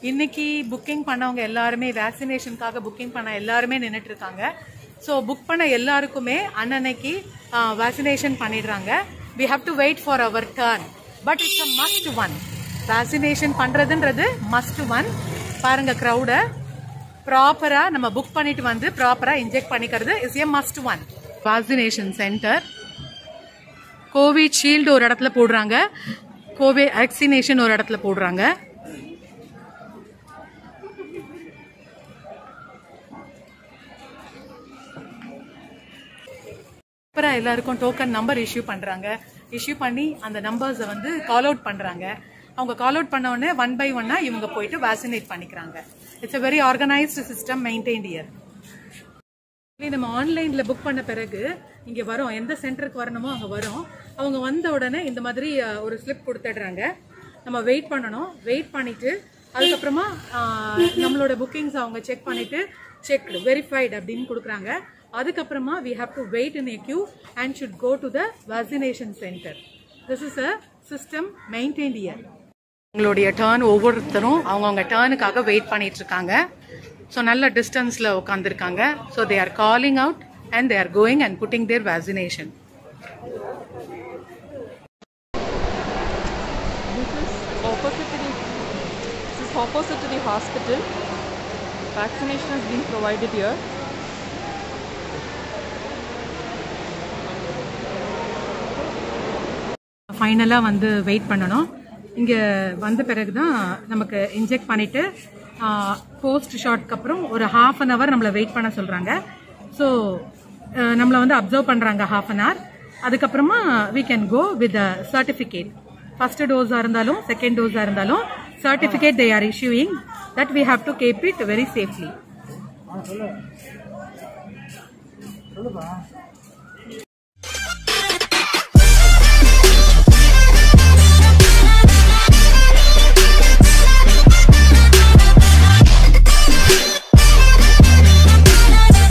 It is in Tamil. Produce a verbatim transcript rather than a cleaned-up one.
இன்னைக்கு புக்கிங் பண்ணவங்க எல்லாருமே வேக்சினேஷனுக்காக புக்கிங் பண்ண எல்லாருமே நின்றுட்டு இருக்காங்க. ஸோ புக் பண்ண எல்லாருக்குமே அன்னன்னைக்கு வேக்சினேஷன் பண்ணிடுறாங்க. We have to wait for our turn. But it's a must one. Vaccination பண்றதுன்றது மஸ்ட் ஒன். பாருங்க க்ரௌட ப்ராப்பரா நம்ம புக் பண்ணிட்டு வந்து ப்ராப்பரா இன்ஜெக்ட் பண்ணிக்கிறது is a must one. Vaccination centre. Covishield ஒரு இடத்துல போடுறாங்க, கோவி வேக்சினேஷன் ஒரு இடத்துல போடுறாங்க. அப்புறம் எல்லாருக்கும் டோக்கன் நம்பர் இஷ்யூ பண்றாங்க. இஷ்யூ பண்ணி அந்த நம்பர்ஸை வந்து கால் அவுட் பண்றாங்க. அவங்க கால் அவுட் பண்ண உடனே ஒன் பை ஒன்னா இவங்க போயிட்டு வேக்சினேட் பண்ணிக்கிறாங்க. It's a very organized system maintained here. நம்ம ஆன்லைன்ல புக் பண்ண பிறகு இங்க வரோம், எந்த சென்டருக்கு வரணுமோ அங்க வரோம். அவங்க வந்த உடனே இந்த மாதிரி ஒரு ஸ்லிப் கொடுத்துடுறாங்க. நம்ம வெயிட் பண்ணணும். வெயிட் பண்ணிட்டு அதுக்கப்புறமா நம்மளோட புக்கிங்ஸ் அவங்க செக் பண்ணிட்டு செக் வெரிஃபைட் அப்படின்னு கொடுக்குறாங்க. அதுக்கப்புறமா we have to wait in a queue and should go to the vaccination center. This is a system maintained here. உங்களுடைய டர்ன் ஒவ்வொருத்தரும் அவங்கவுங்க டர்னுக்காக வெயிட் பண்ணிட்டு இருக்காங்க. ஸோ நல்ல டிஸ்டன்ஸ்ல உட்காந்துருக்காங்க. So they are calling out and they are going and putting their vaccination. This is opposite to the hospital. Vaccination has been provided here. ஃபைனலா வந்து வெயிட் பண்ணணும். இங்க வந்த பிறகுதான் நமக்கு இன்ஜெக்ட் பண்ணிட்டு போஸ்ட் ஷாட்க்கு அப்புறம் ஒரு ஹாஃப் அன் அவர் நம்மள வெயிட் பண்ண சொல்றாங்க. ஸோ நம்மள வந்து அப்சர்வ் பண்றாங்க ஹாஃப் அன் ஹவர். அதுக்கப்புறமா we can go with certificate. First டோஸா இருந்தாலும் செகண்ட் டோஸா இருந்தாலும் certificate they are issuing that we have to keep it very safely.